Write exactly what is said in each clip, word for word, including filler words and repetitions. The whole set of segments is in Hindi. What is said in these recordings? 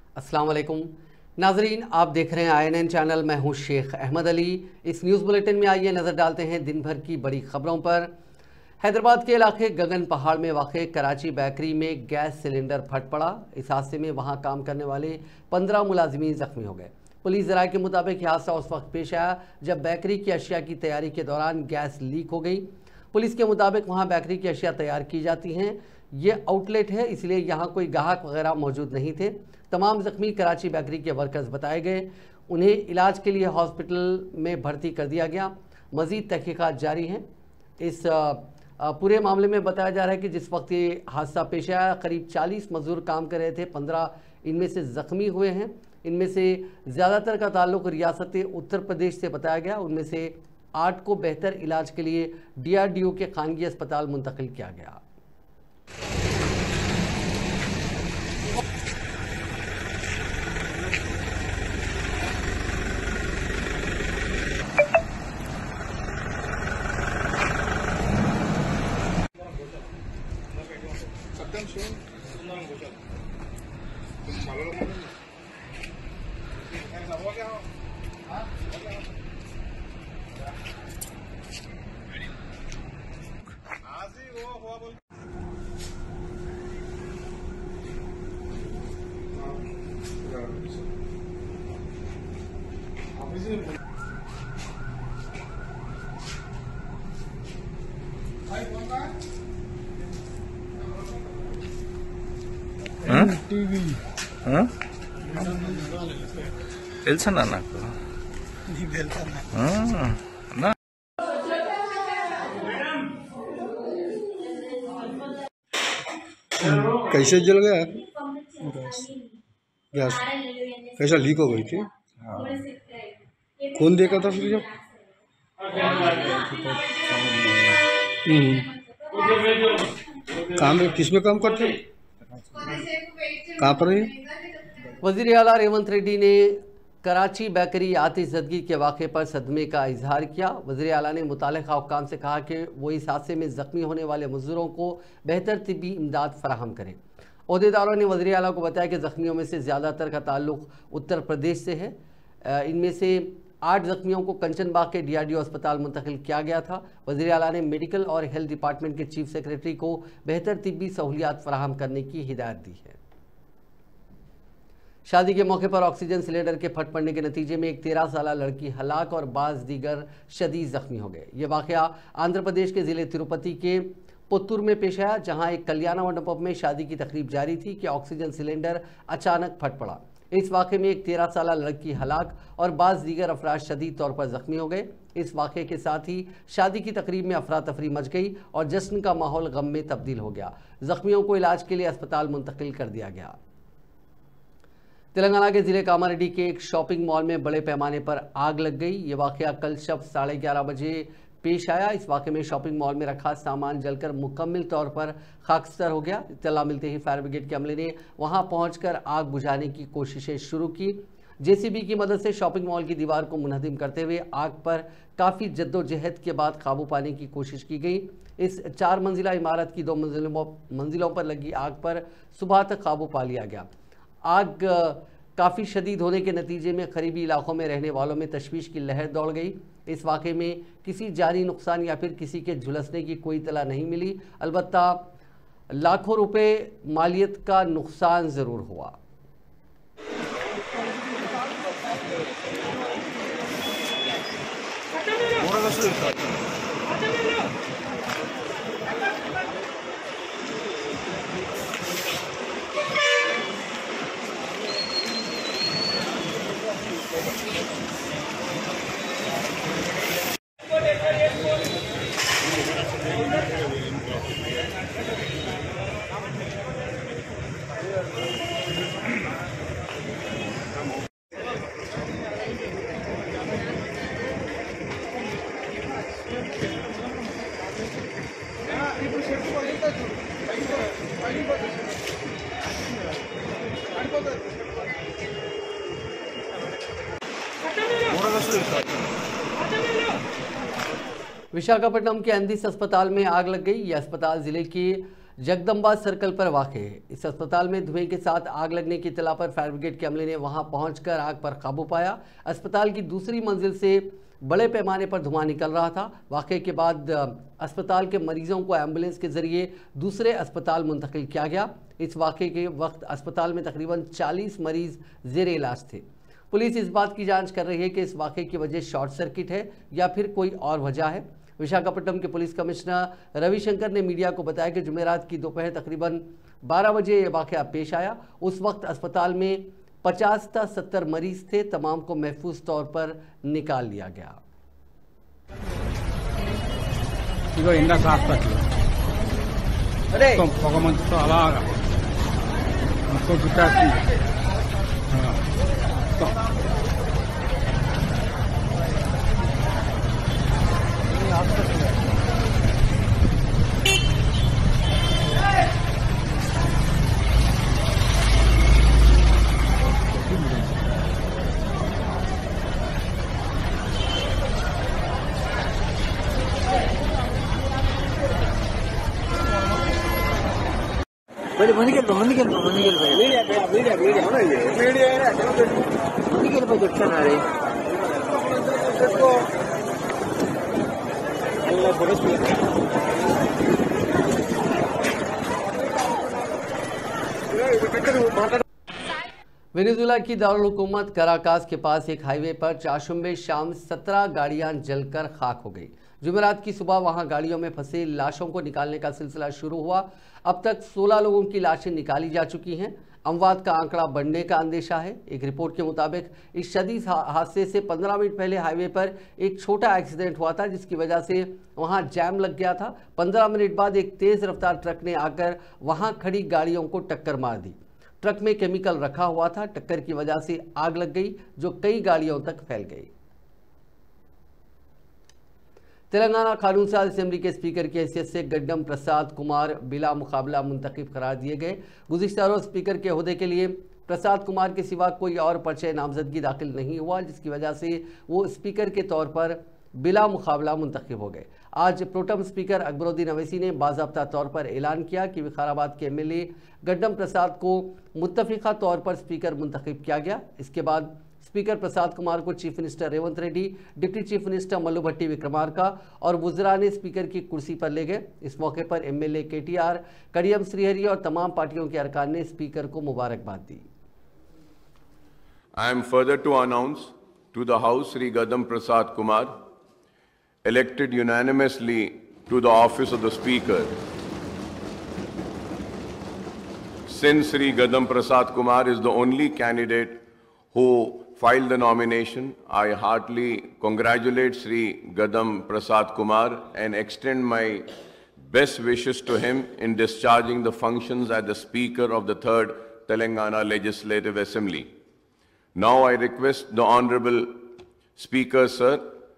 अस्सलाम वालेकुम नाजरीन, आप देख रहे हैं आई एन एन चैनल। मैं हूं शेख अहमद अली। इस न्यूज़ बुलेटिन में आइए नज़र डालते हैं दिन भर की बड़ी खबरों पर। हैदराबाद के इलाके गगन पहाड़ में वाक़ कराची बेकरी में गैस सिलेंडर फट पड़ा। इस हादसे में वहां काम करने वाले पंद्रह मुलाजिमीन जख्मी हो गए। पुलिस ज़राए के मुताबिक यह हादसा उस वक्त पेश आया जब बेकरी की अशिया की तैयारी के दौरान गैस लीक हो गई। पुलिस के मुताबिक वहाँ बेकरी की अशिया तैयार की जाती हैं। ये आउटलेट है, इसलिए यहाँ कोई ग्राहक वगैरह मौजूद नहीं थे। तमाम ज़ख्मी कराची बेकरी के वर्कर्स बताए गए। उन्हें इलाज के लिए हॉस्पिटल में भर्ती कर दिया गया। मज़ीद तहकीकात जारी हैं। इस पूरे मामले में बताया जा रहा है कि जिस वक्त ये हादसा पेश आया करीब चालीस मजदूर काम कर रहे थे, पंद्रह इनमें से ज़ख्मी हुए हैं। इनमें से ज़्यादातर का ताल्लुक़ रियासत उत्तर प्रदेश से बताया गया। उनमें से आठ को बेहतर इलाज के लिए डी आर डी ओ के खानगी अस्पताल मुंतकिल किया गया। టీవీ తెలుసన్నా నాకు అన్నా कैसे जल गया गैस? कैसा लीक हो गई थी? कौन देखा था फिर जब? काम किस में काम करते? कहाँ पर है? वज़ीर आला रेवंत रेड्डी ने कराची बेकरी आतिशज़दगी के वाक़े पर सदमे का इजहार किया। वज़ीर आला ने मुताल्लिक़ा हुक्काम से कहा कि वो इस हादसे में ज़ख्मी होने वाले मज़दूरों को बेहतर तिब्बी इमदाद फराहम करें। ओहदेदारों ने वज़ीर आला को बताया कि ज़ख्मियों में से ज़्यादातर का ताल्लुक़ उत्तर प्रदेश से है। इनमें से आठ ज़ख्मियों को कंचनबाग के डी आर डी ओ अस्पताल मुंतकिल किया गया था। वज़ीर आला ने मेडिकल और हेल्थ डिपार्टमेंट के चीफ सेक्रेटरी को बेहतर तिब्बी सहूलियात फराहम करने की हिदायत दी है। शादी के मौके पर ऑक्सीजन सिलेंडर के फट पड़ने के नतीजे में एक तेरह साल लड़की हलाक और बाज़ दीगर शदीद ज़ख्मी हो गए। ये वाक़या आंध्र प्रदेश के ज़िले तिरुपति के पुत्तूर में पेश आया, जहां एक कल्याण मंडपम में शादी की तकरीब जारी थी कि ऑक्सीजन सिलेंडर अचानक फट पड़ा। इस वाक़े में एक तेरह साल लड़की हलाक और बाज़ दीगर अफराद शदीद तौर पर ज़ख्मी हो गए। इस वाक़े के साथ ही शादी की तकरीब में अफरा तफरी मच गई और जश्न का माहौल गम में तब्दील हो गया। ज़ख्मियों को इलाज के लिए अस्पताल मुंतकिल कर दिया गया। तेलंगाना के ज़िले कामारेड्डी के एक शॉपिंग मॉल में बड़े पैमाने पर आग लग गई। ये वाक़या कल शब साढ़े ग्यारह बजे पेश आया। इस वाक़े में शॉपिंग मॉल में रखा सामान जलकर मुकम्मल तौर पर खाकस्तर हो गया। इत्तला मिलते ही फायर ब्रिगेड के अमले ने वहां पहुंचकर आग बुझाने की कोशिशें शुरू की। जे सी बी की मदद से शॉपिंग मॉल की दीवार को मुनहदिम करते हुए आग पर काफ़ी जद्दोजहद के बाद काबू पाने की कोशिश की गई। इस चार मंजिला इमारत की दो मंजिलों मंजिलों पर लगी आग पर सुबह तक काबू पा लिया गया। आग काफ़ी शदीद होने के नतीजे में करीबी इलाकों में रहने वालों में तशवीश की लहर दौड़ गई। इस वाक़े में किसी जानी नुकसान या फिर किसी के झुलसने की कोई इत्तला नहीं मिली। अलबत्ता लाखों रुपए मालियत का नुकसान ज़रूर हुआ। विशाखापट्टनम के एंदिस अस्पताल में आग लग गई। यह अस्पताल जिले के जगदम्बा सर्कल पर वाक़ है। इस अस्पताल में धुएं के साथ आग लगने की इत्तला पर फायर ब्रिगेड के अमले ने वहां पहुंचकर आग पर काबू पाया। अस्पताल की दूसरी मंजिल से बड़े पैमाने पर धुआं निकल रहा था। वाक़े के बाद अस्पताल के मरीजों को एम्बुलेंस के जरिए दूसरे अस्पताल मुंतकिल किया गया। इस वाक़े के वक्त अस्पताल में तकरीबन चालीस मरीज जेर इलाज थे। पुलिस इस बात की जांच कर रही है कि इस वाक़े की वजह शॉर्ट सर्किट है या फिर कोई और वजह है। विशाखापट्टनम के पुलिस कमिश्नर रविशंकर ने मीडिया को बताया कि जुमेरात की दोपहर तकरीबन बारह बजे ये वाक़या पेश आया। उस वक्त अस्पताल में पचास से सत्तर मरीज थे। तमाम को महफूज तौर पर निकाल लिया गया। ఇగో ఇందాక హాస్పిటల్ మొత్తం పొగ మంచుతో అలాగా మొత్తం చుట్టేస్తుంది. ముందుకెళ్ళిపో ముందుకెళ్ళిపో ముందుకెళ్ళిపోయి ముందుకెళ్ళిపోయి చెప్తాను అది वेनेजुएला की दारुल हुकूमत कराकास के पास एक हाईवे पर चारशंबे शाम सत्रह गाड़ियां जलकर खाक हो गई। जुमेरात की सुबह वहां गाड़ियों में फंसे लाशों को निकालने का सिलसिला शुरू हुआ। अब तक सोलह लोगों की लाशें निकाली जा चुकी हैं। अमवात का आंकड़ा बढ़ने का अंदेशा है। एक रिपोर्ट के मुताबिक इस शदीद हादसे से पंद्रह मिनट पहले हाईवे पर एक छोटा एक्सीडेंट हुआ था, जिसकी वजह से वहां जैम लग गया था। पंद्रह मिनट बाद एक तेज रफ्तार ट्रक ने आकर वहां खड़ी गाड़ियों को टक्कर मार दी। ट्रक में केमिकल रखा हुआ था। टक्कर की वजह से आग लग गई, जो कई गाड़ियों तक फैल गई। तेलंगाना कानून साज असेंबली के स्पीकर की हैसियत से गड्डम प्रसाद कुमार बिला मुकाबला मुंतखब करार दिए गए। गुज़िश्ता रोज़ स्पीकर के ओहदे के लिए प्रसाद कुमार के सिवा कोई और पर्चे नामजदगी दाखिल नहीं हुआ, जिसकी वजह से वो स्पीकर के तौर पर बिला मुकाबला मुंतखब हो गए। आज प्रोटम स्पीकर अकबरुद्दीन अवैसी ने बाज़ाब्ता तौर पर ऐलान किया कि विकाराबाद के एम एल ए गड्डम प्रसाद को मुत्तफ़िक़ा तौर पर स्पीकर मुंतखब किया गया। इसके बाद स्पीकर प्रसाद कुमार को chief minister Revanth Reddy, deputy chief minister Mallu Bhatti Vikramarka और वुज़रा ने स्पीकर की कुर्सी पर ले गए। इस मौके पर एम एल ए के टी आर, कड़ियम श्रीहरि और तमाम पार्टियों के अरकान ने स्पीकर को मुबारकबाद दी। I am further to announce to the House Sri Gadam Prasad Kumar, elected unanimously to the office of the Speaker. Since Sri Gadam Prasad Kumar is the only candidate who filed the nomination, I heartily congratulate Sri Gadam Prasad Kumar and extend my best wishes to him in discharging the functions as the Speaker of the third Telangana Legislative Assembly. Now I request the Honorable Speaker, Sir,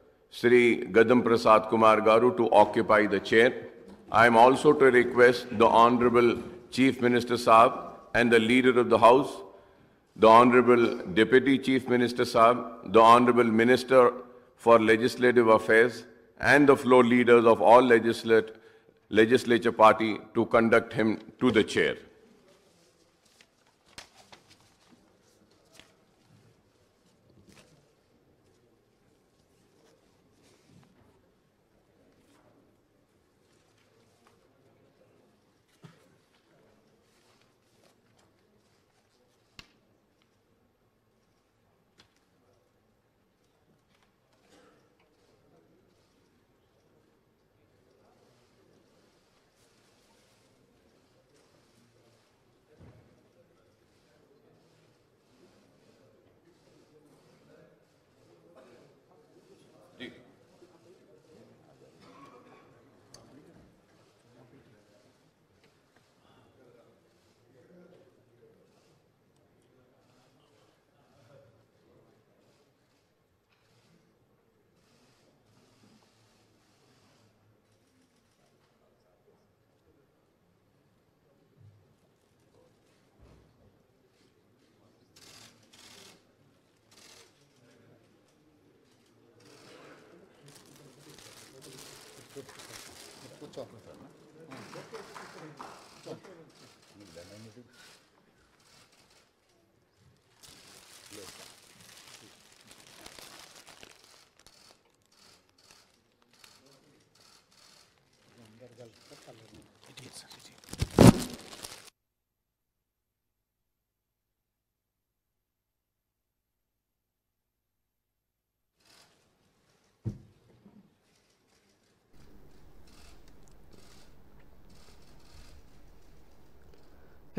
Sri Gadam Prasad Kumar Garu, to occupy the chair. I am also to request the Honorable Chief Minister Saab and the Leader of the House, the Honorable Deputy Chief Minister Saab, the Honorable Minister for Legislative Affairs and the floor leaders of all legislat legislature party to conduct him to the chair. కూర్చో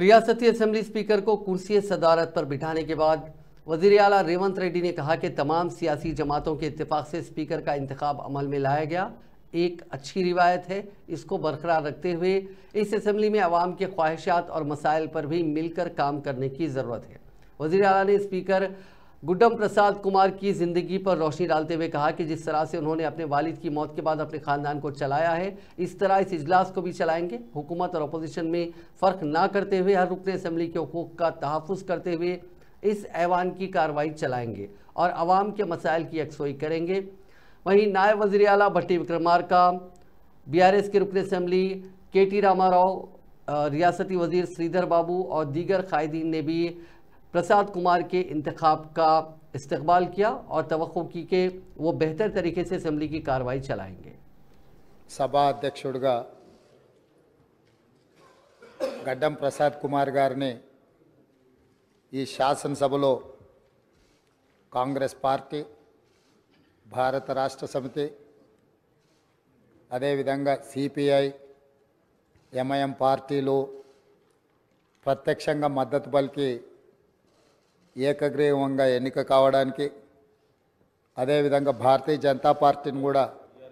रियासती असेंबली स्पीकर को कुर्सी सदारत पर बिठाने के बाद वज़ीर आला रेवंत रेड्डी ने कहा कि तमाम सियासी जमातों के इत्तेफाक से स्पीकर का इंतखाब अमल में लाया गया, एक अच्छी रिवायत है। इसको बरकरार रखते हुए इस असेंबली में आवाम के ख्वाहिशात और मसाइल पर भी मिलकर काम करने की ज़रूरत है। वज़ीर आला ने स्पीकर गुड्डम प्रसाद कुमार की ज़िंदगी पर रोशनी डालते हुए कहा कि जिस तरह से उन्होंने अपने वालिद की मौत के बाद अपने ख़ानदान को चलाया है, इस तरह इस इजलास को भी चलाएंगे। हुकूमत और अपोजिशन में फ़र्क ना करते हुए हर रुकन असेंबली के हुकूक़ का तहफ़्फ़ुज़ करते हुए इस ऐवान की कार्रवाई चलाएंगे और आवाम के मसाइल की यकसोई करेंगे। वहीं नायब वज़ीर आला Bhatti Vikramarka, B R S के रुकन असेंबली के टी रामाराव, रियासती वज़ीर श्रीधर बाबू और दीगर कायदीन ने भी प्रसाद कुमार के इंतखाब का इस्तकबाल किया और तवक्को की कि वो बेहतर तरीके से असेंबली की कार्रवाई चलाएंगे। सभा अध्यक्षुडिगा गड्डम प्रसाद कुमार गारिनि ఈ శాసనసభలో కాంగ్రెస్ పార్టీ, భారత రాష్ట్ర సమితి, అదేవిధంగా సిపిఐ, ఎంఐఎం పార్టీలు ప్రత్యక్షంగా మద్దతు పలికి ఏకగ్రీవంగా ఎన్నిక కావడానికి, అదేవిధంగా భారతీయ జనతా పార్టీని కూడా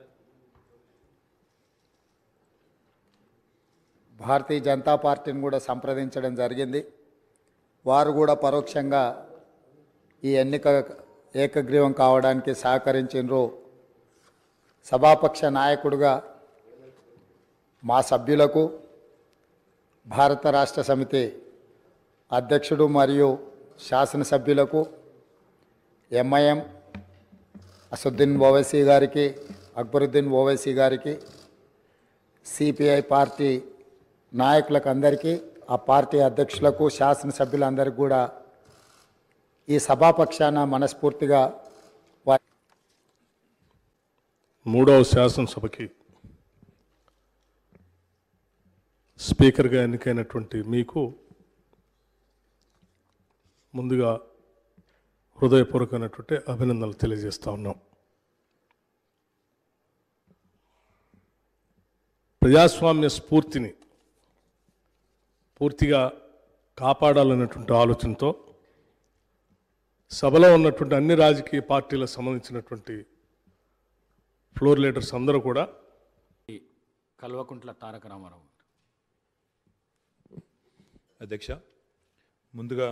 భారతీయ జనతా పార్టీని కూడా సంప్రదించడం జరిగింది. వారు కూడా పరోక్షంగా ఈ ఎన్నిక ఏకగ్రీవం కావడానికి సహకరించారు. సభాపక్ష నాయకుడిగా మా సభ్యులకు, భారత రాష్ట్ర సమితి అధ్యక్షుడు మరియు శాసనసభ్యులకు, ఎంఐఎం అసదుద్దీన్ ఓవైసీ గారికి, అక్బరుద్దీన్ ఓవైసీ గారికి, సిపిఐ పార్టీ నాయకులకు అందరికీ, ఆ పార్టీ అధ్యక్షులకు, శాసనసభ్యులందరికీ కూడా ఈ సభాపక్షాన మనస్ఫూర్తిగా మూడవ శాసనసభకి స్పీకర్గా ఎన్నికైనటువంటి మీకు ముందుగా హృదయపూర్వకమైనటువంటి అభినందనలు తెలియజేస్తా ఉన్నాం. ప్రజాస్వామ్య స్ఫూర్తిని పూర్తిగా కాపాడాలన్నటువంటి ఆలోచనతో సభలో ఉన్నటువంటి అన్ని రాజకీయ పార్టీలకు సంబంధించినటువంటి ఫ్లోర్ లీడర్స్ అందరూ కూడా కల్వకుంట్ల తారక రామారావు. అధ్యక్ష, ముందుగా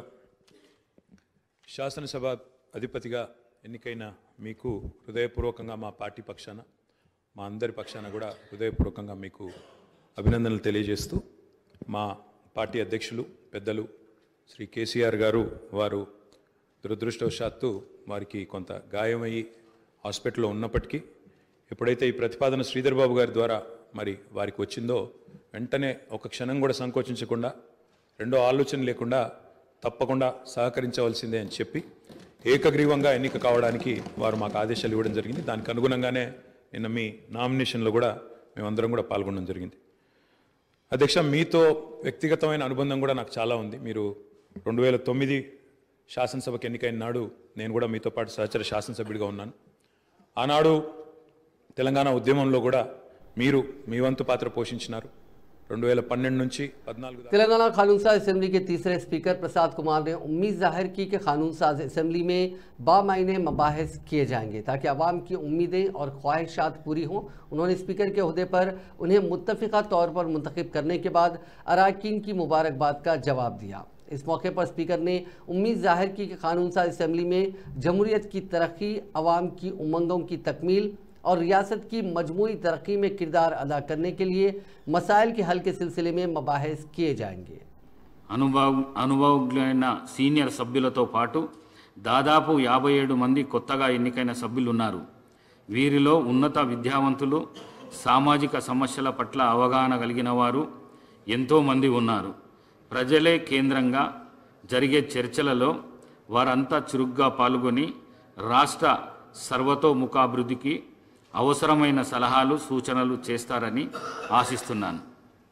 శాసనసభ అధిపతిగా ఎన్నికైన మీకు హృదయపూర్వకంగా మా పార్టీ పక్షాన, మా అందరి పక్షాన కూడా హృదయపూర్వకంగా మీకు అభినందనలు తెలియజేస్తూ, మా పార్టీ అధ్యక్షులు పెద్దలు శ్రీ కేసీఆర్ గారు వారు దురదృష్టవశాత్తు వారికి కొంత గాయమయ్యి హాస్పిటల్లో ఉన్నప్పటికీ ఎప్పుడైతే ఈ ప్రతిపాదన శ్రీధర్ బాబు గారి ద్వారా మరి వారికి వచ్చిందో వెంటనే ఒక క్షణం కూడా సంకోచించకుండా, రెండో ఆలోచన లేకుండా తప్పకుండా సహకరించవలసిందే అని చెప్పి ఏకగ్రీవంగా ఎన్నిక కావడానికి వారు మాకు ఆదేశాలు ఇవ్వడం జరిగింది. దానికి అనుగుణంగానే నిన్న మీ నామినేషన్లో కూడా మేమందరం కూడా పాల్గొనడం జరిగింది. అధ్యక్ష, మీతో వ్యక్తిగతమైన అనుబంధం కూడా నాకు చాలా ఉంది. మీరు రెండు వేల తొమ్మిది శాసనసభకు ఎన్నికైన నాడు నేను కూడా మీతో పాటు సహచర శాసనసభ్యుడిగా ఉన్నాను. ఆనాడు తెలంగాణ ఉద్యమంలో కూడా మీరు మీ వంతు పాత్ర పోషించినారు. రెండు వేల పన్నెండు నుంచి పద్నాలుగు तेलंगाना कानून साज असेंबली के तीसरे स्पीकर प्रसाद कुमार ने उम्मीद जाहिर की कि कानून साज असेंबली में बामायने मबाहिस किए जाएंगे ताकि आवाम की उम्मीदें और ख्वाहिशात पूरी हों। उन्होंने स्पीकर के ओहदे पर उन्हें मुत्तफ़िक़ा तौर पर मुंतखब करने के बाद अरकान की मुबारकबाद का जवाब दिया। इस मौके पर स्पीकर ने उम्मीद जाहिर की कि कानून साज असेंबली में जमहूरियत की तरक्की, आवाम की उमंगों की तकमील और रियासत की मजमूई तरक्की में किरदार अदा करने के लिए मसाइल के हल के सिलसिले में मबाहिस किए जाएंगे। అనుభవ అనుభవజ్ఞులైన సీనియర్ సభ్యులతో పాటు దాదాపు యాభై ఏడు మంది కొత్తగా ఎన్నికైన సభ్యులు ఉన్నారు. వీరిలో ఉన్నత విద్యావంతులు, సామాజిక సమస్యల పట్ల అవగాహన కలిగిన వారు ఎంతోమంది ఉన్నారు. ప్రజలే కేంద్రంగా జరిగే చర్చలలో వారంతా చురుగ్గా పాల్గొని రాష్ట్ర సర్వతోముఖాభివృద్ధికి అవసరమైన సలహాలు, సూచనలు చేస్తారని ఆశిస్తున్నాను.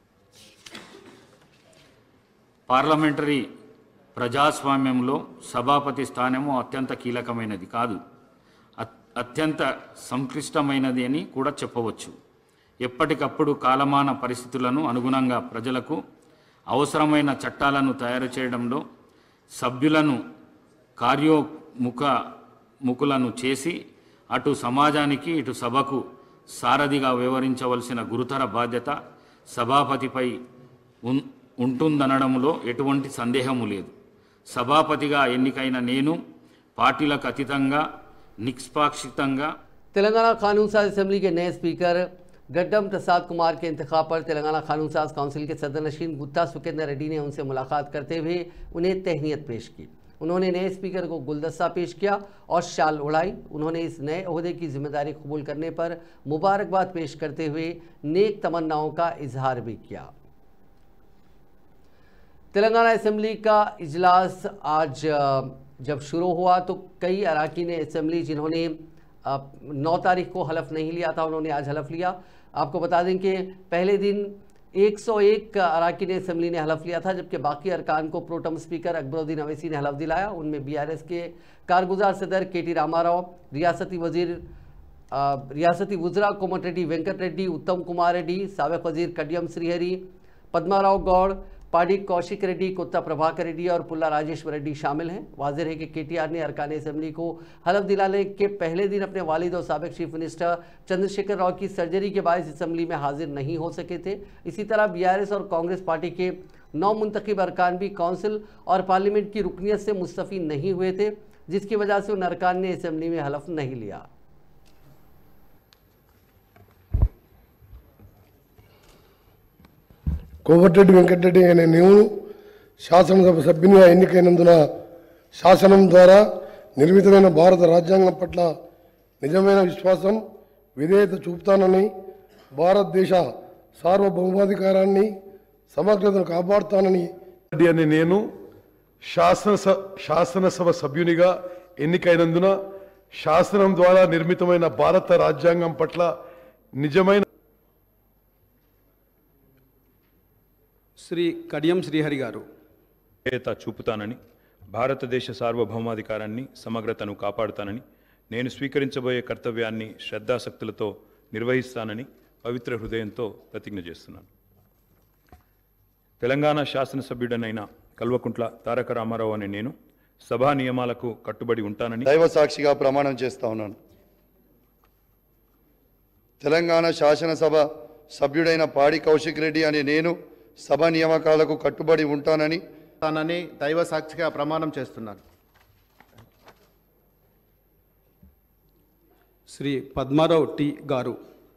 పార్లమెంటరీ ప్రజాస్వామ్యంలో సభాపతి స్థానము అత్యంత కీలకమైనది కాదు, అత్యంత సంక్లిష్టమైనది అని కూడా చెప్పవచ్చు. ఎప్పటికప్పుడు కాలమాన పరిస్థితులను అనుగుణంగా ప్రజలకు అవసరమైన చట్టాలను తయారు చేయడంలో సభ్యులను కార్యోముఖ ముఖులను చేసి అటు సమాజానికి ఇటు సభకు సారథిగా వ్యవహరించవలసిన గురుతర బాధ్యత సభాపతిపై ఉంటుందనడంలో ఎటువంటి సందేహము లేదు. సభాపతిగా ఎన్నికైన నేను పార్టీలకు అతీతంగా నిష్పాక్షితంగా तेलंगाना कानून साज असेंबली के नए स्पीकर गड्डम प्रसाद कुमार के इंतखाब पर तेलंगाना कानून साज काउंसिल के सदर नशीन गुत्ता सुकेंद्र रेड्डी ने उनसे मुलाकात करते हुए उन्हें तहनीत पेश की। उन्होंने नए स्पीकर को गुलदस्ता पेश किया और शाल उड़ाई। उन्होंने इस नए ओहदे की जिम्मेदारी कबूल करने पर मुबारकबाद पेश करते हुए नेक तमन्नाओं का इजहार भी किया। तेलंगाना असेंबली का इजलास आज जब शुरू हुआ तो कई अरकान असेंबली जिन्होंने नौ तारीख को हलफ नहीं लिया था, उन्होंने आज हलफ लिया। आपको बता दें कि पहले दिन एक सौ एक अरकान असेंबली ने हलफ लिया था, जबकि बाकी अरकान को प्रोटम स्पीकर अकबरुद्दीन अवैसी ने हलफ दिलाया। उनमें बीआरएस के कारगुजार सदर के टी रामाराव, रियासती वजीर रियासती वुजरा कोमटिरेड्डी वेंकट रेड्डी, उत्तम कुमार रेड्डी, साबिक वजीर कडियम श्रीहरि, पद्माराव गौड़, पाडी कौशिक रेड्डी, कोत्ता प्रभाकर रेड्डी और पुल्ला राजेश्वर रेड्डी शामिल हैं। वाज़ेह है कि केटीआर ने अरकान असेंबली को हलफ दिलाने के पहले दिन अपने वालिद और साबिक चीफ मिनिस्टर चंद्रशेखर राव की सर्जरी के बायस असेंबली में हाजिर नहीं हो सके थे। इसी तरह बीआरएस और कांग्रेस पार्टी के नौ मुंतखब अरकान भी काउंसिल और पार्लियामेंट की रुकनियत से मुस्तफ़ी नहीं हुए थे, जिसकी वजह से उन अरकान ने असेंबली में हलफ नहीं लिया। కోమటిరెడ్డి వెంకటరెడ్డి అనే నేను శాసనసభ సభ్యునిగా ఎన్నికైనందున శాసనం ద్వారా నిర్మితమైన భారత రాజ్యాంగం పట్ల నిజమైన విశ్వాసం విధేయత చూపుతానని, భారతదేశ సార్వభౌమాధికారాన్ని సమగ్రతను కాపాడుతానని అనే నేను శాసనసభ శాసనసభ సభ్యునిగా ఎన్నికైనందున శాసనం ద్వారా నిర్మితమైన భారత రాజ్యాంగం పట్ల నిజమైన శ్రీ కడియం శ్రీహరి గారు విధేయత చూపుతానని, భారతదేశ సార్వభౌమాధికారాన్ని సమగ్రతను కాపాడుతానని, నేను స్వీకరించబోయే కర్తవ్యాన్ని శ్రద్ధాశక్తులతో నిర్వహిస్తానని పవిత్ర హృదయంతో ప్రతిజ్ఞ చేస్తున్నాను. తెలంగాణ శాసనసభ్యుడనైన కల్వకుంట్ల తారక రామారావు అనే నేను సభా నియమాలకు కట్టుబడి ఉంటానని దైవ సాక్షిగా ప్రమాణం చేస్తా ఉన్నాను. తెలంగాణ శాసనసభ సభ్యుడైన పాడి కౌశిక్ రెడ్డి అనే నేను సభ నియామకాలకు కట్టుబడి ఉంటానని తానని దైవ సాక్షిగా ప్రమాణం చేస్తున్నాను. శ్రీ పద్మారావు టి గారు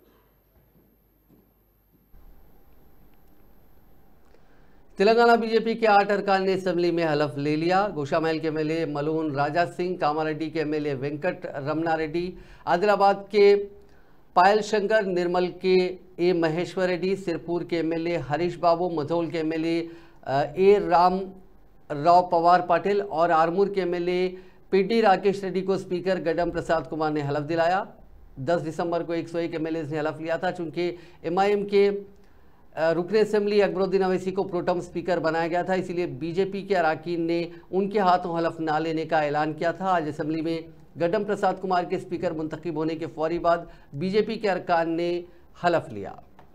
तेलंगाना बीजेपी के आठ अरकान ने असेंबली में हलफ ले लिया। गोशामहल के एमएलए मलून राजा सिंह, कामारेड्डी के एमएलए वेंकट रमना रेड्डी, आदिलाबाद के पायल शंकर, निर्मल के ए महेश्वर रेड्डी, सिरपुर के एमएलए हरीश बाबू, मधोल के एमएलए ए राम राव पवार पाटिल और आरमूर के एमएलए पीडी राकेश रेड्डी को स्पीकर गड्डम प्रसाद कुमार ने हलफ दिलाया। दस दिसंबर को एक सौ एक एमएलए ने हलफ लिया था। चूंकि एमआईएम के रुकन असेंबली अकबरुद्दीन अवैसी को प्रोटम स्पीकर बनाया गया था, इसीलिए बीजेपी के अरकान ने उनके हाथों हलफ ना लेने का ऐलान किया था। आज असेंबली में गड्डम प्रसाद कुमार के स्पीकर मुंतखब होने के फौरी बाद बीजेपी के अरकान ने हलफ लिया।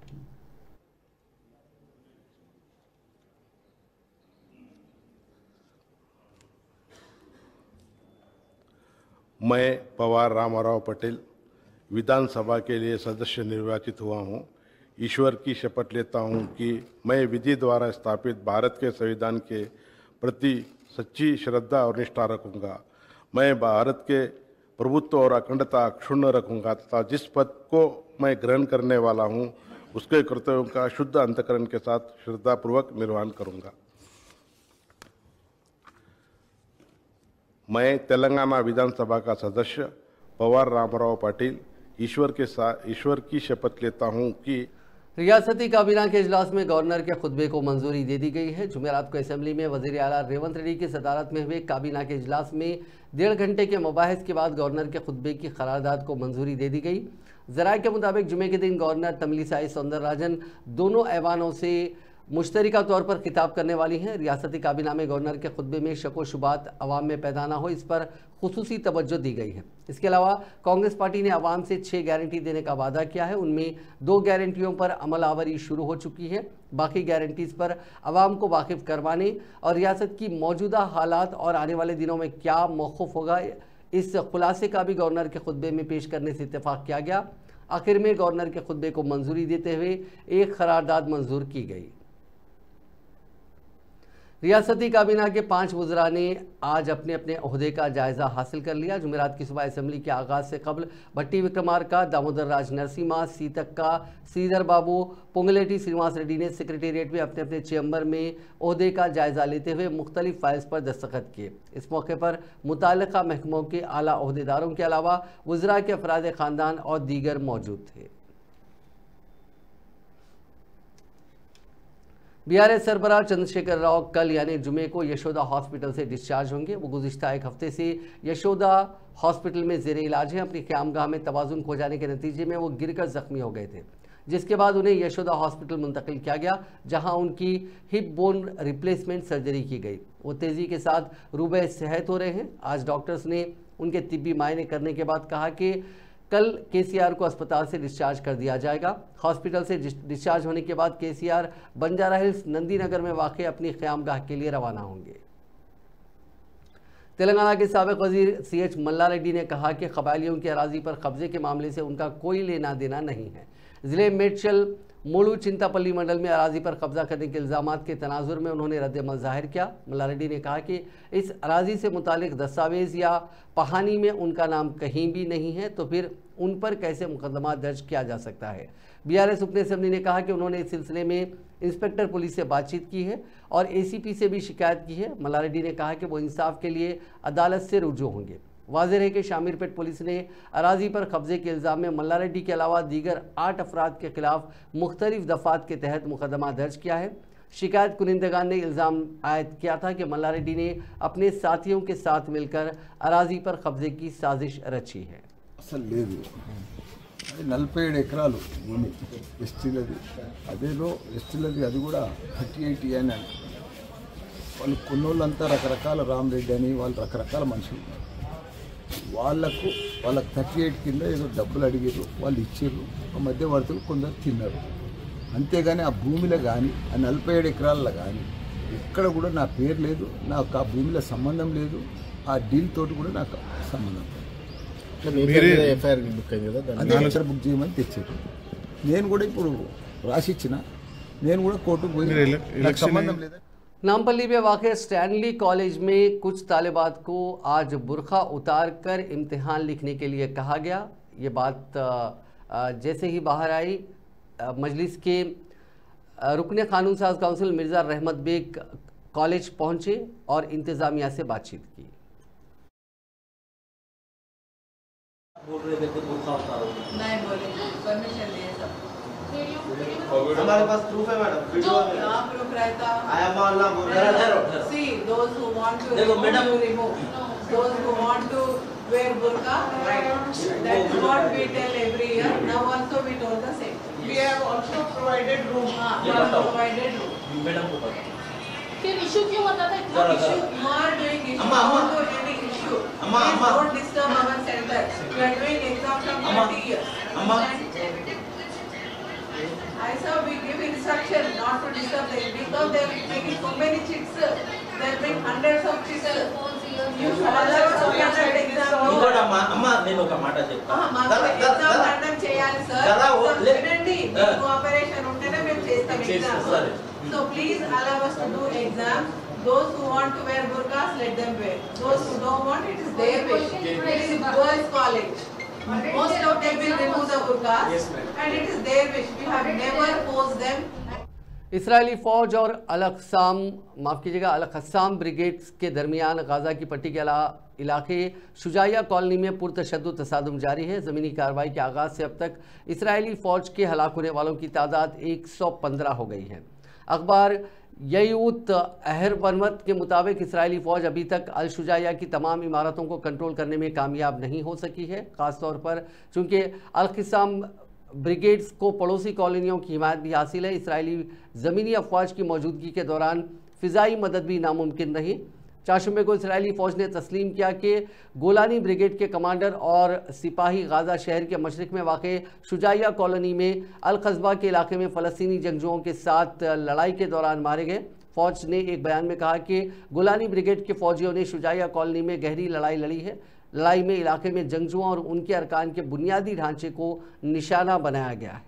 मैं पवार रामाराव पटेल विधानसभा के लिए सदस्य निर्वाचित हुआ हूं। ईश्वर की शपथ लेता हूं कि मैं विधि द्वारा स्थापित भारत के संविधान के प्रति सच्ची श्रद्धा और निष्ठा रखूंगा। मैं भारत के प्रभुत्व और अखंडता अक्षुण्ण रखूंगा तथा जिस पद को मैं ग्रहण करने वाला हूं उसके कर्तव्यों का शुद्ध अंतःकरण के साथ श्रद्धापूर्वक निर्वहन करूंगा। मैं तेलंगाना विधानसभा का सदस्य पवार रामाराव पाटिल ईश्वर के साथ ईश्वर की शपथ लेता हूं कि रियासती काबीना के इजलास में गवर्नर के खुतबे को मंजूरी दे दी गई है। जुमेरात को असेंबली में वजीर आला रेवंत रेड्डी की सदारत में हुए काबीना के इजलास में डेढ़ घंटे के मुबाहिस के बाद गवर्नर के खुतबे की करारदाद को मंजूरी दे दी गई। जराये के मुताबिक जुमे के दिन गवर्नर तमिलिसाई सौंदरराजन दोनों ऐवानों से मुश्तरका तौर पर खिताब करने वाली हैं। रियासती काबीना में गवर्नर के खुतबे में शक व शुबात अवाम में पैदा ना हो, इस पर खुसूसी तवज्जो दी गई है। इसके अलावा कांग्रेस पार्टी ने अवाम से छः गारंटी देने का वादा किया है। उनमें दो गारंटियों पर अमल आवरी शुरू हो चुकी है। बाकी गारंटीज पर अवाम को वाकिफ करवाने और रियासत की मौजूदा हालात और आने वाले दिनों में क्या मौक़िफ़ होगा, इस खुलासे का भी गवर्नर के खुतबे में पेश करने से इत्तेफाक किया गया। आखिर में गवर्नर के खुतबे को मंजूरी देते हुए एक करारदाद मंजूर की गई। रियासती काबीना के पांच वज़रा ने आज अपने अपने ओहदे का जायज़ा हासिल कर लिया। जुमेरात की सुबह असेंबली के आगाज़ से कबल भट्टी विक्रमार्का, दामोदर राज नरसिम्हा, सीतक्का, श्रीधर बाबू, पोंगलेटी श्रीनिवास रेड्डी ने सेक्रेटेरिएट में अपने अपने चैम्बर में ओहदे का जायज़ा लेते हुए मुख्तलिफ फाइल्स पर दस्तखत किए। इस मौके पर मुताल्लिक़ा महकमों के आला ओहदेदारों के अलावा वज़रा के अफराद ख़ानदान और दीगर मौजूद थे। बीआरएस सरबराह चंद्रशेखर राव कल यानी जुमे को यशोदा हॉस्पिटल से डिस्चार्ज होंगे। वो गुज़िश्ता एक हफ्ते से यशोदा हॉस्पिटल में ज़ेरे इलाज हैं। अपनी क़यामगाह में तवाज़ुन खो जाने के नतीजे में वो गिरकर ज़ख्मी हो गए थे, जिसके बाद उन्हें यशोदा हॉस्पिटल मुंतकिल किया गया, जहां उनकी हिप बोन रिप्लेसमेंट सर्जरी की गई। वो तेज़ी के साथ रूबे सेहत हो रहे हैं। आज डॉक्टर्स ने उनके तिब्बी मायने करने के बाद कहा कि कल केसीआर को अस्पताल से डिस्चार्ज कर दिया जाएगा। हॉस्पिटल से डिस्चार्ज होने के बाद केसीआर बंजारा हिल्स नंदी नगर में वाक़ अपनी क़यामगाह के लिए रवाना होंगे। तेलंगाना के साबिक़ वज़ीर सी एच मल्ला रेड्डी ने कहा कि कबायलियों की अराज़ी पर कब्जे के मामले से उनका कोई लेना देना नहीं है। ज़िले मेडचल मोलू चिंतापल्ली मंडल में अराज़ी पर कब्जा करने के इल्ज़ामात के तनाजुर में उन्होंने रद्द-ए-अमल ज़ाहिर किया। मल्ला रेड्डी ने कहा कि इस अराज़ी से मुतालिक दस्तावेज़ या पहानी में उनका नाम कहीं भी नहीं है, तो फिर उन पर कैसे मुकदमा दर्ज किया जा सकता है। बीआरएस रुकन असेंबली ने कहा कि उन्होंने इस सिलसिले में इंस्पेक्टर पुलिस से बातचीत की है और एसीपी से भी शिकायत की है। मल्ला रेड्डी ने कहा कि वो इंसाफ के लिए अदालत से रुजू होंगे। वाज़ेह है कि शामीरपेट पुलिस ने अराज़ी पर कब्जे के इल्ज़ाम में मल्ला रेड्डी के अलावा दीगर आठ अफराद के खिलाफ मुख्तलिफ दफ़ात के तहत मुकदमा दर्ज किया है। शिकायत कुनिंदगान ने इल्ज़ाम आयद किया था कि मल्ला रेड्डी ने अपने साथियों के साथ मिलकर अराज़ी पर कब्जे की साजिश रची है। అసలు లేదు అది నలభై ఏడు ఎకరాలు భూమి ఎస్టీలది, అదేలో ఎస్టీలది అది కూడా థర్టీ ఎయిట్ అని అంటారు. వాళ్ళు కొన్నోళ్ళంతా రకరకాల రామరెడ్డి అని వాళ్ళు రకరకాల మనుషులు వాళ్ళకు వాళ్ళకి థర్టీ ఎయిట్ కింద ఏదో డబ్బులు అడిగారు, వాళ్ళు ఇచ్చారు. ఆ మధ్యవర్తులు కొందరు తిన్నారు. అంతేగాని ఆ భూమిలో కానీ ఆ నలభై ఏడు ఎకరాల్లో కానీ ఎక్కడ కూడా నా పేరు లేదు, నాకు ఆ భూమిలో సంబంధం లేదు, ఆ డీల్ తోటి కూడా నాకు సంబంధం. ఎఫ్ఐఆర్ బుక్ అయింది కదా, అదే బుక్ చేయమని తెచ్చారు. నేను కూడా ఇప్పుడు రాసిచ్చిన, నేను కూడా కోర్టుకు పోయి నాకు సంబంధం లేదా. नामपल्ली में वाक़ स्टैनली कॉलेज में कुछ तालिबात को आज बुरखा उतार कर इम्तिहान लिखने के लिए कहा गया। ये बात जैसे ही बाहर आई, मजलिस के रुकन कानून साज काउंसिल मिर्ज़ा रहमत बेग कॉलेज पहुंचे और इंतज़ामिया से बातचीत की। नहीं बोले, परमिशन लिए सब। हमारे पास प्रूफ है मैडम, वीडियो में यहाँ प्रूफ रहता। आई एम अल्लाह बोल रहा है। See, those who want to remove, you remove. Those who want to wear burqa, right? That's what we tell every year. Now also we told the same. We have also provided room. हाँ, we have provided room. Madam को पता। फिर इशू क्यों होता था? इतना issue, you are doing issue. अम्मा, अम्मा। Don't do any issue. अम्मा, अम्मा। Please don't disturb our center. We are doing exam from thirty years. अम्मा। I saw we give instruction not to disturb them because they are making so many chicks. They are making hundreds of chicks. You follow subject exam. ఇంకోటి అమ్మా అమ్మా నేను ఒక మాట చెప్తాను. మాకు ఎగ్జామ్ కండక్ట్ చేయాలి సార్. వినండి, కోఆపరేషన్ ఉంటేనే మేము చేస్తాం exam. So please allow us to do exam. Those who want to wear burqas, let them wear. Those who don't want, it is their wish. It is girls' college. Most of them will remove the burqas, yes, and it is their wish. We have never forced them. इसराइली फ़ौज और अल-क़स्साम माफ़ कीजिएगा अल-क़स्साम ब्रिगेड्स के दरमियान गाज़ा की पट्टी के इलाके शुजाइया कॉलोनी में पुरतशद्दुद तसादुम जारी है। ज़मीनी कार्रवाई के आगाज़ से अब तक इसराइली फ़ौज के हलाक होने वालों की तादाद एक सौ पंद्रह हो गई है। अखबार ययूत अहरवनवत के मुताबिक इसराइली फ़ौज अभी तक अल शुजाइया की तमाम इमारतों को कंट्रोल करने में कामयाब नहीं हो सकी है, ख़ास तौर पर चूँकि अल-क़स्साम ब्रिगेड्स को पड़ोसी कॉलोनियों की हिमायत भी हासिल है। इसराइली ज़मीनी अफवाज की मौजूदगी के दौरान फ़िज़ाई मदद भी नामुमकिन रही। चारशंबे को इसराइली फ़ौज ने तस्लीम किया कि गोलानी ब्रिगेड के कमांडर और सिपाही गाज़ा शहर के मशरिक़ में वाक़े शुजाइया कॉलोनी में अल-क़स्बा के इलाके में फ़लस्तीनी जंगजुओं के साथ लड़ाई के दौरान मारे गए। फ़ौज ने एक बयान में कहा कि गोलानी ब्रिगेड के फ़ौजियों ने शुजाइया कॉलोनी में गहरी लड़ाई लड़ी है। लड़ाई में इलाके में जंगजुओं और उनके अरकान के बुनियादी ढांचे को निशाना बनाया गया है।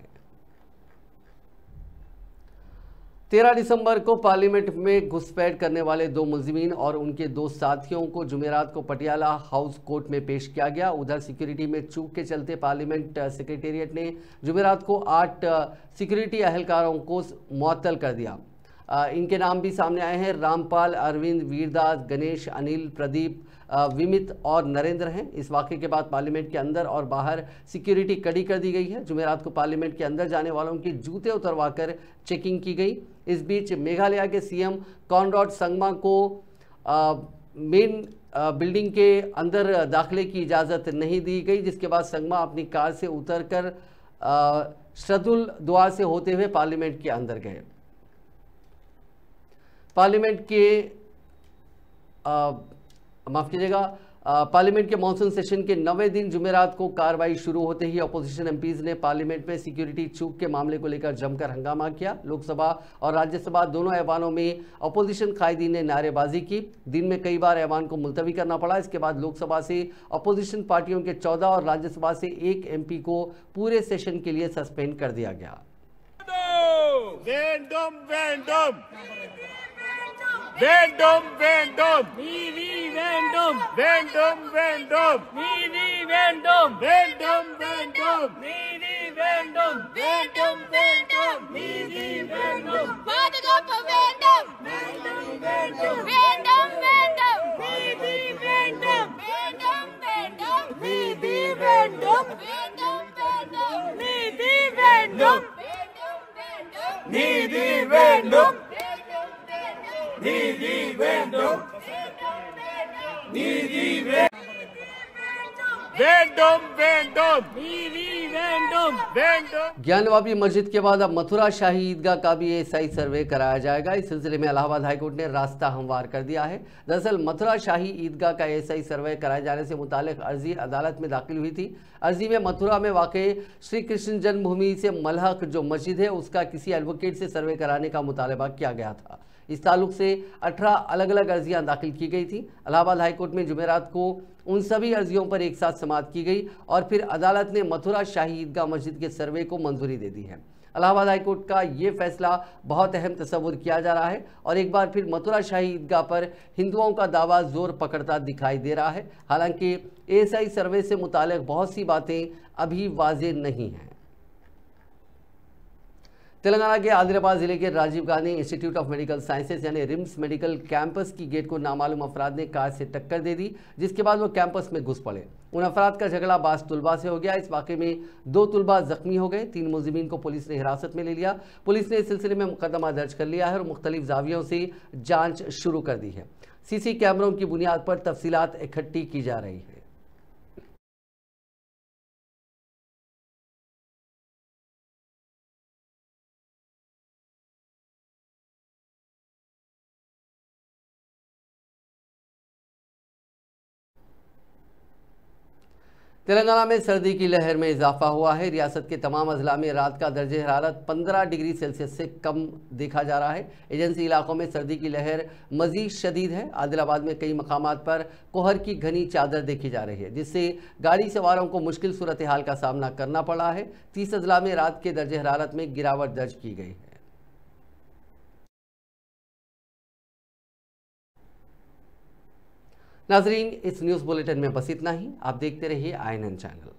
तेरह दिसंबर को पार्लियामेंट में घुसपैठ करने वाले दो मुलजिमीन और उनके दो साथियों को जुमेरात को पटियाला हाउस कोर्ट में पेश किया गया। उधर सिक्योरिटी में चूक के चलते पार्लियामेंट सेक्रेटेरिएट ने जुमेरात को आठ सिक्योरिटी अहलकारों को मुअत्तल कर दिया। इनके नाम भी सामने आए हैं। रामपाल, अरविंद, वीरदास, गणेश, अनिल, प्रदीप, विमित और नरेंद्र हैं। इस वाक़े के बाद पार्लियामेंट के अंदर और बाहर सिक्योरिटी कड़ी कर दी गई है। जुमेरात को पार्लियामेंट के अंदर जाने वालों के जूते उतरवाकर चेकिंग की गई। इस बीच मेघालय के सीएम कॉनराड संगमा को मेन बिल्डिंग के अंदर दाखिले की इजाज़त नहीं दी गई, जिसके बाद संगमा अपनी कार से उतरकर श्रद्दुल द्वार से होते हुए पार्लियामेंट के अंदर गए। पार्लियामेंट के माफ़ कीजिएगा पार्लियामेंट के मॉनसून सेशन के नवे दिन जुमेरात को कार्रवाई शुरू होते ही अपोजिशन एमपीज ने पार्लियामेंट में सिक्योरिटी चूक के मामले को लेकर जमकर हंगामा किया। लोकसभा और राज्यसभा दोनों ऐवानों में अपोजिशन कायदीन ने नारेबाजी की। दिन में कई बार ऐवान को मुलतवी करना पड़ा। इसके बाद लोकसभा से अपोजिशन पार्टियों के चौदह और राज्यसभा से एक एमपी को पूरे सेशन के लिए सस्पेंड कर दिया गया। Vendom, vendom, vivi vendom, vendom, vendom, vivi vendom, vendom, vendom, vivi vendom, vendom, vendom, vivi vendom, Padagappa vendom, vendom, vendom, vendom, vendom, vivi vendom, vendom, vendom, vivi vendom, vendom, vendom, vivi vendom, vendom, vendom, vivi vendom. Nidi vendom, nidi vendom, vendom, nidi vendom, vendom। Gyanvapi मस्जिद के बाद अब मथुरा शाही ईदगाह का भी एएसआई सर्वे कराया जाएगा। इस सिलसिले में इलाहाबाद हाईकोर्ट ने रास्ता हमवार कर दिया है। दरअसल मथुरा शाही ईदगाह का एएसआई सर्वे कराए जाने से मुतालिक अर्जी अदालत में दाखिल हुई थी। अर्जी में मथुरा में वाक़े श्री कृष्ण जन्मभूमि से मलहक जो मस्जिद है उसका किसी एडवोकेट से सर्वे कराने का मुतालबा किया गया था। इस ताल्लुक से अठारह अलग अलग अर्जियां दाखिल की गई थी। इलाहाबाद हाईकोर्ट में जुमेरात को उन सभी अर्जियों पर एक साथ समाअत की गई और फिर अदालत ने मथुरा शाही ईदगाह मस्जिद के सर्वे को मंजूरी दे दी है। इलाहाबाद हाईकोर्ट का ये फैसला बहुत अहम तस्वुर किया जा रहा है और एक बार फिर मथुरा शाही ईदगाह पर हिंदुओं का दावा जोर पकड़ता दिखाई दे रहा है। हालांकि एएसआई सर्वे से मुताल्लिक बहुत सी बातें अभी वाज़ेह नहीं हैं। तेलंगाना के आदिलाबाद जिले के Rajiv Gandhi institute of medical sciences यानी रिम्स मेडिकल कैंपस की गेट को नामालूम अफराद ने कार से टक्कर दे दी, जिसके बाद वो कैंपस में घुस पड़े। उन अफराद का झगड़ा बास तुलबा से हो गया। इस वाक़े में दो तुलबा जख्मी हो गए। तीन मुलजिमीन को पुलिस ने हिरासत में ले लिया। पुलिस ने इस सिलसिले में मुकदमा दर्ज कर लिया है और मुख्तलिफ जावियों से जाँच शुरू कर दी है। सीसी कैमरों की बुनियाद पर तफसीलात इकट्ठी की जा रही है। तेलंगाना में सर्दी की लहर में इजाफा हुआ है। रियासत के तमाम अजला में रात का दर्जे हरारत पंद्रह डिग्री सेल्सियस से कम देखा जा रहा है। एजेंसी इलाकों में सर्दी की लहर मजीद शदीद है। आदिलाबाद में कई मकामात पर कोहर की घनी चादर देखी जा रही है, जिससे गाड़ी सवारों को मुश्किल सूरत हाल का सामना करना पड़ा है। तीस अजला में रात के दर्जे हरारत में गिरावट दर्ज की गई है। नाजरीन, इस न्यूज़ बुलेटिन में बस इतना ही। आप देखते रहिए आई एन एन चैनल।